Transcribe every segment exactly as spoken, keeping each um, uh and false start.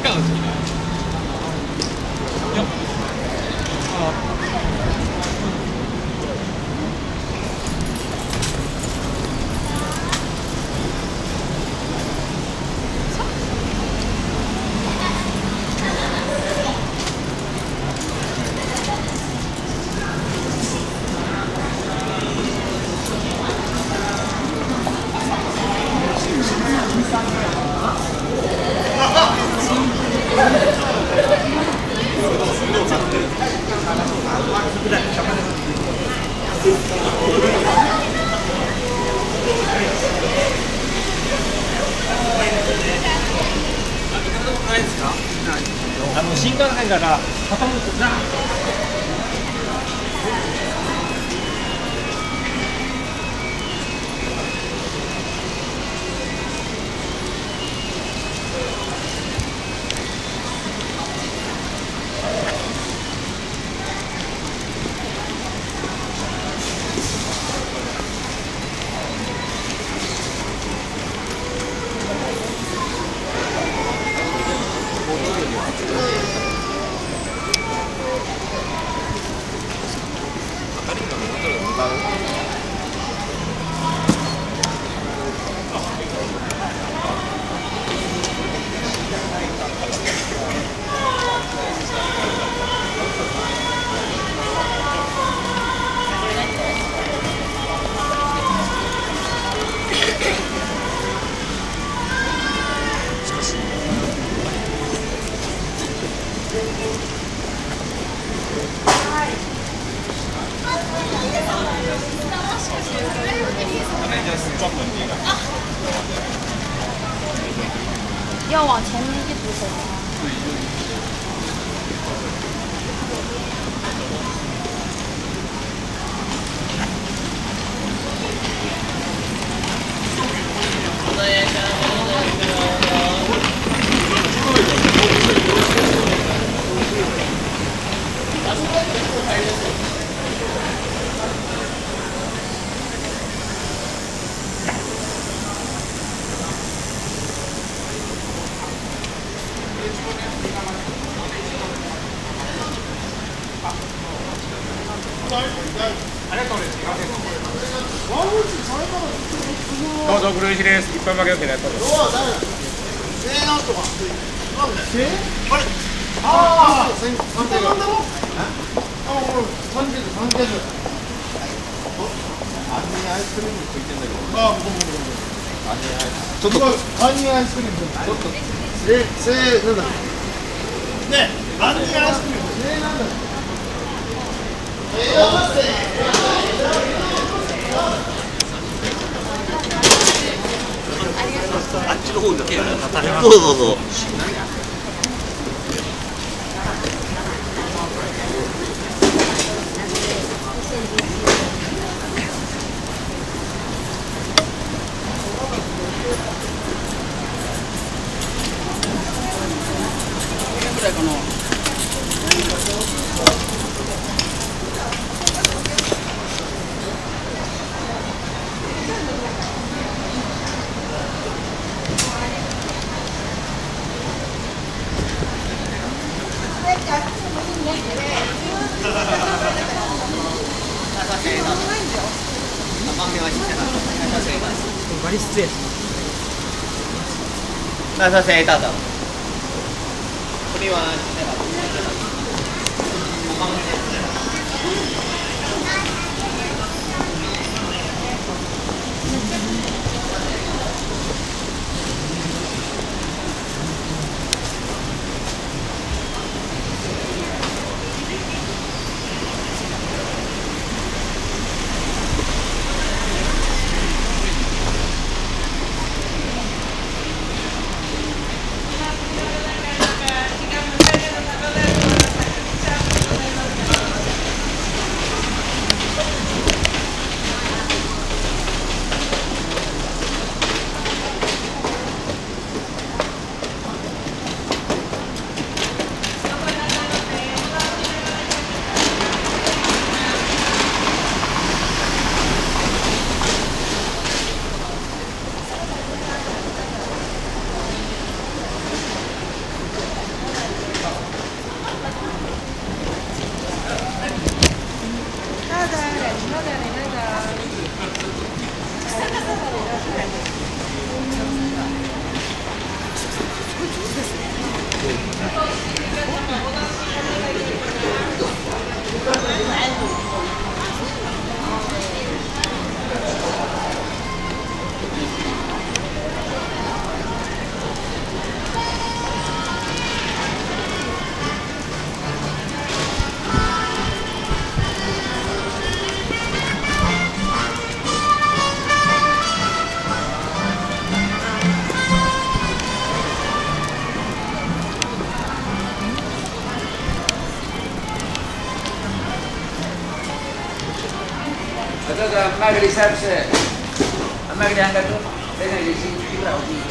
かもしれない。いや、あ。あの新幹線から傾くな。 要往前面一直走吗？ どうぞ黒石です。一般負け受けのやつです。 せいなんとか。なんで？せい？あれ？ああ、三千なんだろ？あ、もう三千三千。アニアイスクリームついてんだけど。あ、ごめんごめんごめん。アニアイス。ちょっとアニアイスクリーム。ちょっと。せせなんだ。ね、アニアイスクリーム。せなんだ。えあっちの方にどうぞどうぞ。 ぐらいかな。 バリ失礼します。那是谁大的？これは这个麦格里塞不是？麦格里安格多，这个也是一百五十。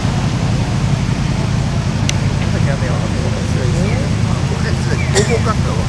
広報カット